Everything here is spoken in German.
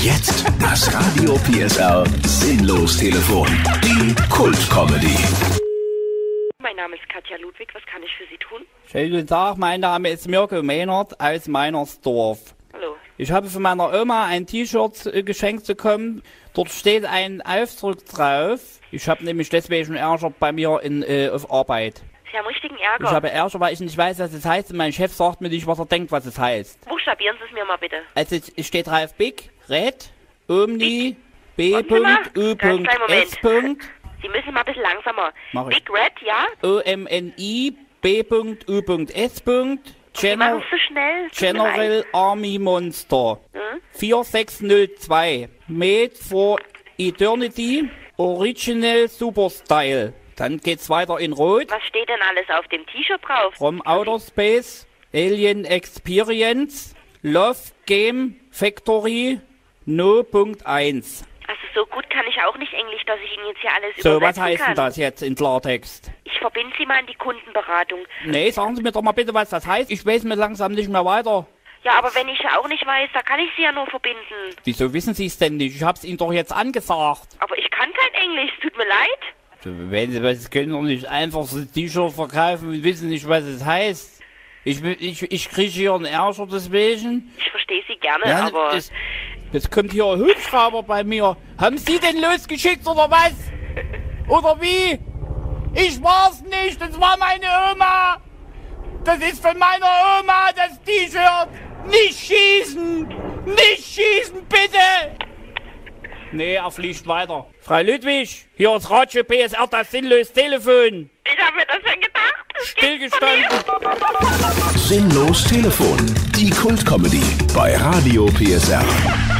jetzt das Radio PSR Sinnlos-Telefon. Die Kult-Comedy. Mein Name ist Katja Ludwig, was kann ich für Sie tun? Schönen guten Tag, mein Name ist Mirko Mehnert aus Meinersdorf. Hallo. Ich habe von meiner Oma ein T-Shirt geschenkt bekommen. Dort steht ein Aufdruck drauf. Ich habe nämlich deswegen Ärger bei mir auf Arbeit. Sie haben richtigen Ärger. Ich habe Ärger, weil ich nicht weiß, was es heißt. Und mein Chef sagt mir nicht, was er denkt, was es heißt. Buchstabieren Sie es mir mal bitte. Also es steht drauf Big, Red, Omni, B. Warten Sie mal. U. Ganz kleinen Moment. S. Sie müssen mal ein bisschen langsamer. Mach ich. Big Red, ja? OMNI, B. U. S. Sie machen es so schnell. Tut mir General leid. Army Monster. Hm? 4602. Made for Eternity. Original Super Style. Dann geht's weiter in Rot. Was steht denn alles auf dem T-Shirt drauf? From Outer Space. Alien Experience. Love Game Factory. No.1. Also so gut kann ich auch nicht Englisch, dass ich Ihnen jetzt hier alles So, übersetzen was heißt kann. denn das jetzt in Klartext? Ich verbinde Sie mal an die Kundenberatung. Nee, sagen Sie mir doch mal bitte, was das heißt. Ich weiß mir langsam nicht mehr weiter. Ja, aber wenn ich auch nicht weiß, da kann ich Sie ja nur verbinden. Wieso wissen Sie es denn nicht? Ich hab's Ihnen doch jetzt angesagt. Aber ich kann kein Englisch, es tut mir leid. So, wenn Sie was können doch nicht einfach so ein T-Shirt verkaufen und wissen nicht, was es heißt. Ich kriege hier einen Ärger deswegen. Ich verstehe Sie gerne, Ja, aber... jetzt kommt hier ein Hubschrauber bei mir. Haben Sie den losgeschickt oder was? Oder wie? Ich war's nicht, das war meine Oma. Das ist von meiner Oma, das T-Shirt. Nicht schießen! Nicht schießen, bitte! Nee, er fliegt weiter. Frau Ludwig, hier ist Radio PSR, das sinnlose Telefon. Ich habe mir das schon gedacht. Das gibt's von Stillgestanden. Sinnlos Telefon. Die Kult-Comedy bei Radio PSR.